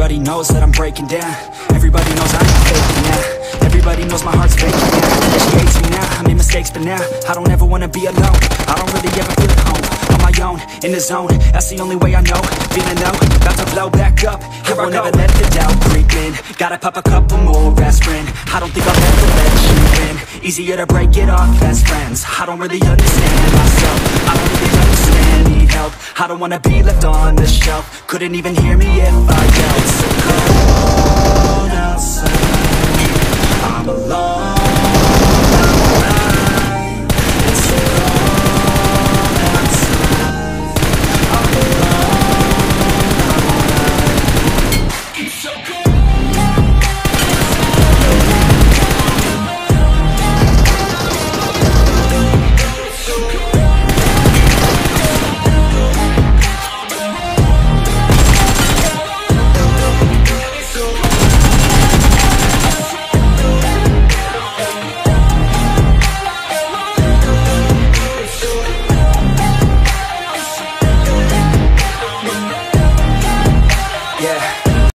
Everybody knows that I'm breaking down. Everybody knows I'm not faking now. Everybody knows my heart's faking now. Yeah, she hates me now, I made mistakes but now I don't ever wanna be alone. I don't really ever feel at home. On my own, in the zone, that's the only way I know. Feeling low, about to blow back up. I won't ever let the doubt creep in. Gotta pop a couple more aspirin. I don't think I'll ever let you in. Easier to break it off best friends. I don't really understand myself. I don't really understand, need help. I don't wanna be left on the shelf. Couldn't even hear me if I yelled. So cold.